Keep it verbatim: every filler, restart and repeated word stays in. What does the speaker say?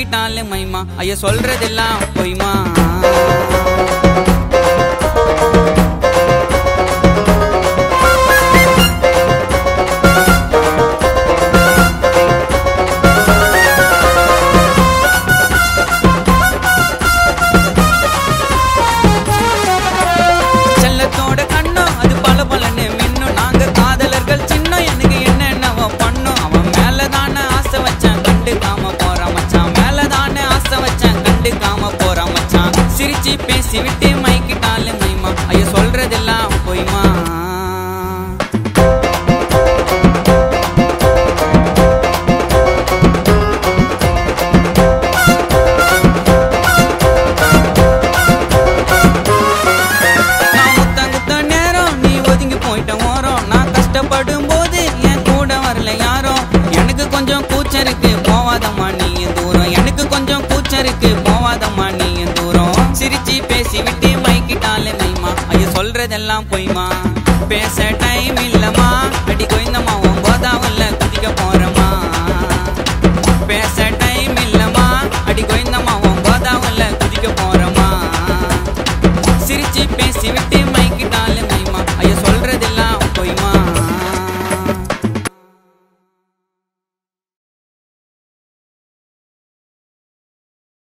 மைக்கிட்டாலே மைமா ஐயா சொல்றதெல்லாம் பொய்மா சிரிச்சி பேசி விட்டு மைக்கிட்டாலே மைமா ஐயா சொல்றதெல்லாம் பொய்மா நான் முத்த முத்த நேரம் நீ ஒதுங்கி போயிட்ட ஓரம் நான் கஷ்டப்படும் போது என் கூட வரல யாரும் எனக்கு கொஞ்சம் கூச்சருக்கு போவாதம்மா நீ தூரம் எனக்கு கொஞ்சம் கூச்சருக்கு போவாதம்மா நீ தூரம் சிரிச்சி பேசி விட்டு மைக்கிட்டாலே மைமா ஐயா சொல்றதெல்லாம் பொய்மா பேச